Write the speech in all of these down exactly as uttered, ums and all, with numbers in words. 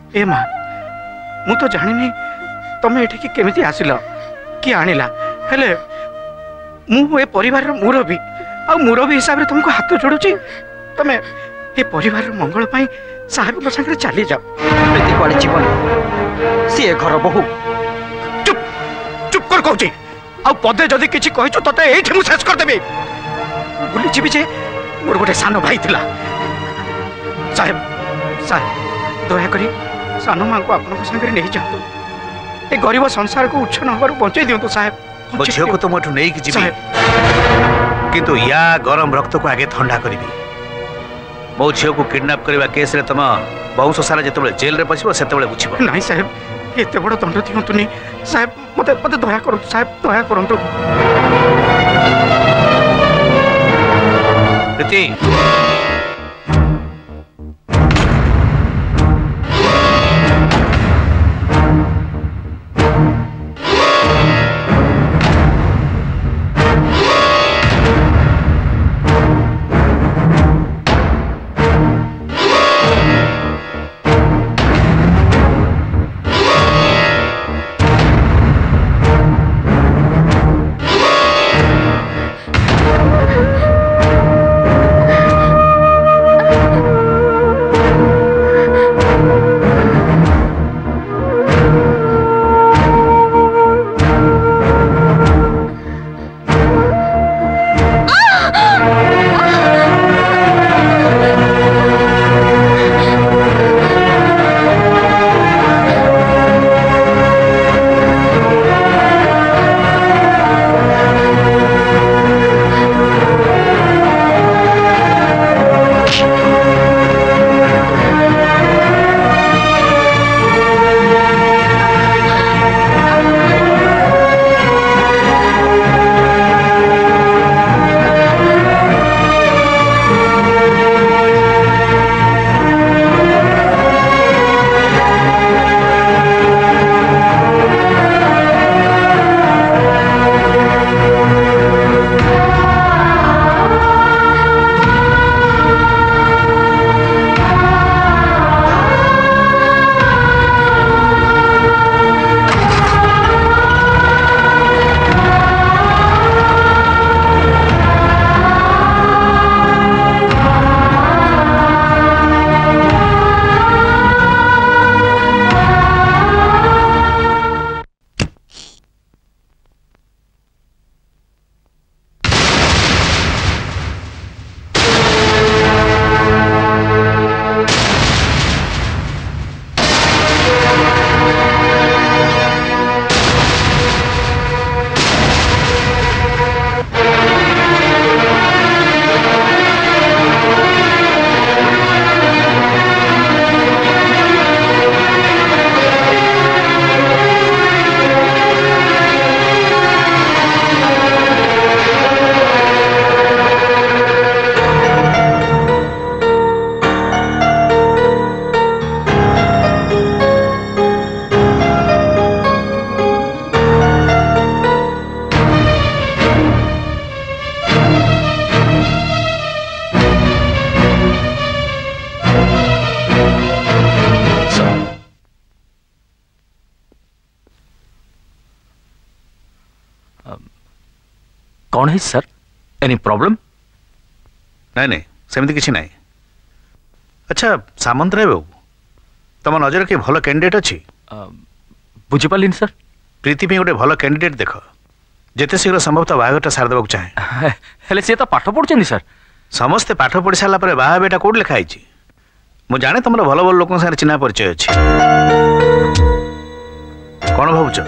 ए माँ मु तो जानी तमें ये केमिति आसिल कि आनिला हेले मु ए परिवार मुरबी आ मुरबी हिसाब से तुमको हाथ जोड़ुची तमें ए परिवार मंगल पाई साहेब संगे चली जाओ। प्रीति कुआड़े जीवन सी घर बहु चुप चुप कर कहूची आ पदे जदि किछि कहिछु तते एठी मु शेष कर देबी भूली जीवी जे मोर गोटे सान भाई थिला। साहेब साहेब दया करी सान मां को आपन संगे नहीं जातु ए गरीब संसार को उच्छ नहबार बंचै दियंतु साहेब। मो झियो को तो मोठु नहीं कि जीवी किंतु या गरम रक्त को आगे ठंडा करिबी। मो झियो को किडनैप करबा केस रे तम वंश सारा जेतबे जेल रे पसिबो सेतबे बुझिबो। नहीं साहेब एते बड़ दंड दियंतुनी साहेब मते मते दया करंतु साहेब दया करंतु। प्रीति कौन है सर? Any problem? नहीं नहीं सेमती किसी नहीं। अच्छा सामंतराय बाबू तुम नजर के भल कैंडिडेट अच्छी? बुझीपार सर। प्रीति गोटे भल कैंडिडेट देख जिते शीघ्र संभवतः बाहाघरटा सारी देवाक चाहे। हेले सी तो पाठ पढ़ुଛନ୍ତି सर। समस्ते पाठ पढ़ी सारा पर बाहा बेटा कौट लिखाई मु जाने तुम भल भल लोक साथ चिन्हा परिचय अच्छी कौन भावुच?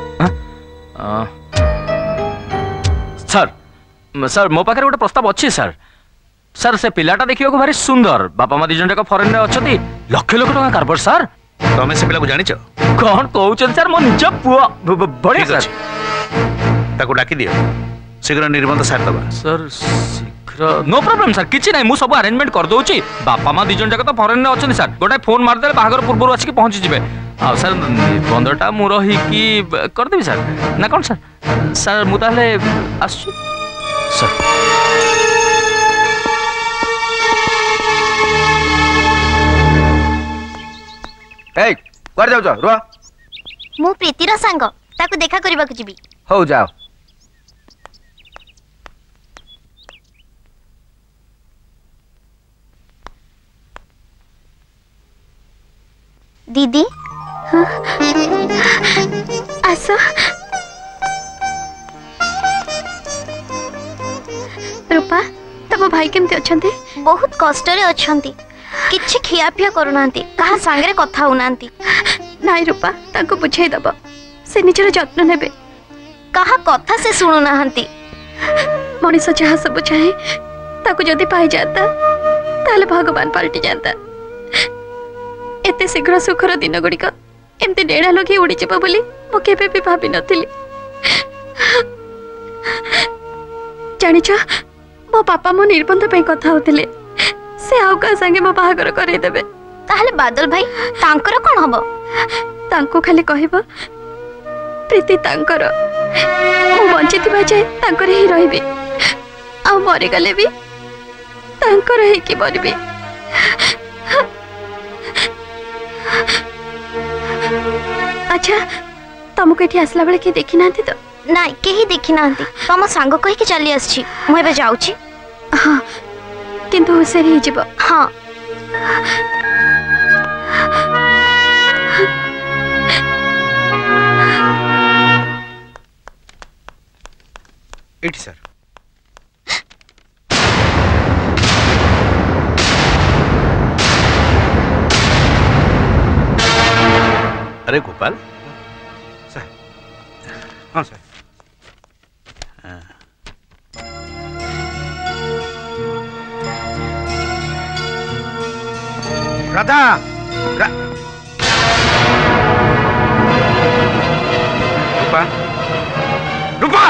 सर सर मो पाखे गोटे प्रस्ताव अच्छी सर। सर से पिलाटा देखा भारी सुंदर बापा माँ दिजन जाक फरेन अच्छा लक्ष लक्ष टका कारबर सर। तुम से पिला जान कौन कहते सर मो निज पुआ बढ़िया सर। ताको डाकी दियो शीघ्र निबंध सारी दबा। सर शीघ्र नो प्रॉब्लम सर किछि नै मु सब अरेंजमेंट कर दोची। बापा माँ दिजन जाक तो फरेन अच्छा सर गोटे फोन मारदे बाहागर पूर्व आसिक पहुंची जिवे। आ सर निबंधटा मु रही कि कर देबी सर ना कौन सर? सर मु ताले आसु सर। ए कुआडे जाउछ रुह मु प्रीतिर सांग ताको देखा करबा को जीबी हो जाओ दीदी आस रूपा तम भाई केमती अच्छंती बहुत कष्ट रे अच्छंती किछि खिया पिया करूनांती कहा सांगरे कथा होनांती नाई रूपा ताको बुझाई दब से निजर जत्न नेबे कहा कथा से सुनु नाहंती मनीष जहाँ सब चाहे ताको जदि पाई जाता ताले भगवान पलटि जाता एते शीघ्र सुखर दिन गुड़िक एमती डेढ़ा लगे उड़ी जीव बोली मु केबे भी भाभी नथिली जानिछ मो पापा मो निर्बंध पे कथा होतिले से आउ का संगे मो बाहागर करे देबे ताहले बादल भाई तांकर कोन हबो तांको खाली कहबो प्रीति तांकर मु बंचितिबा जाय तांकर ही रहिबे आ मरि गले भी तांकर ही की मरबे अच्छा तुमको एठी आसला बेले के देखि नांती तो नाइ केही देखि नांती तम सांग कहि के चली आछि मु एबे जाउछि हां किंतु होशियार ही जीव हां एटी सर अरे गोपाल सर हाँ सर राधा रा... रूपा रूपा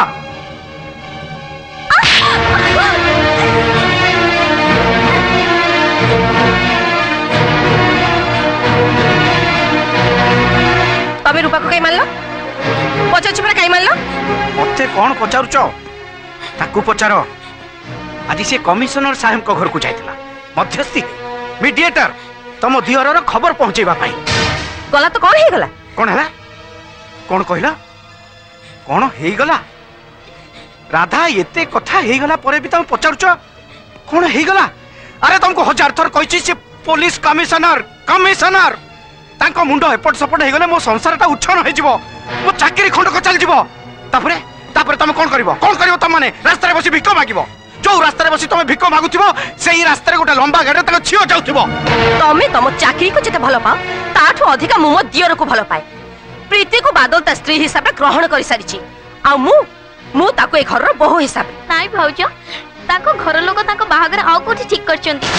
तबे रूपा को कई मारलो पचार चुपरा कई मारलो मते कौन पचारुच ताकू पचार आज से कमिशनर साहेब को घर को जाइतिला मध्यस्थी मीडिएटर तम दिहर खबर पहुंचेबा पाई गला तो कौन हे गला कौन है कौन कहला कौन हे गला राधा एते कथा हे गला परे भी तुम पचारुच कौन हे गला अरे तुमको हजार थर कहिछि से पुलिस कमिशनर कमिशनर तांको मुंडो एपट सपट हे गले मो संसारटा उछन हो जिवो मो चाकरी खंड को चल जिवो तापरे तापरे तुम कोन करिवो कोन करिवो तुम माने रास्ता रे बसी भिक मागिवो जो रास्ता रे बसी तुम भिक मागुथिवो सेही रास्ता रे गोटे लंबा गाड़ी तक छियो जाउथिवो तमे तम चाकरी को जते भलो पाओ ताठो अधिका मु मो दियर को भलो पाए प्रीति को बादल ता स्त्री हिसाब रे ग्रहण करि सारिछि आ मु मु ताको ए घर रो बहु हिसाब नाइ भाउज ताको घर लोक ताको बाहागर आउ कोठी ठीक करचंती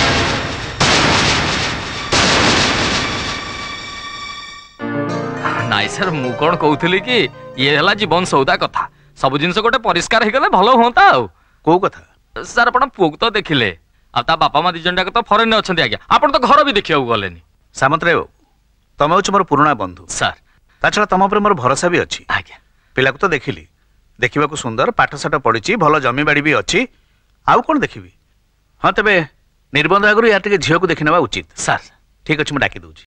नाइ सर मु कोन कहउथली कि ये हला जीवन सौदा कथा सब जिंस गोटे परिष्कार हे गले भलो होता आ को कथा सर अपन पुग तो देखिले आ ता बापा मा दिजन जाक तो फॉरेन ने अछंती आज्ञा अपन तो घर भी देखिया गलेनी सामंत रे तमे होछ मोर पुराना बंधु सर ताछड़ा तम ऊपर मोर भरोसा भी अछि आज्ञा पिला को तो देखिली देखिबा को सुंदर पाठशाठ पढ़िछि भलो जमी बाड़ी भी अछि आउ कोन देखिबी हां तबे निर्बंध आगरु या टिके झियो को देखिनबा उचित सर ठीक अछि म डाकी दउछि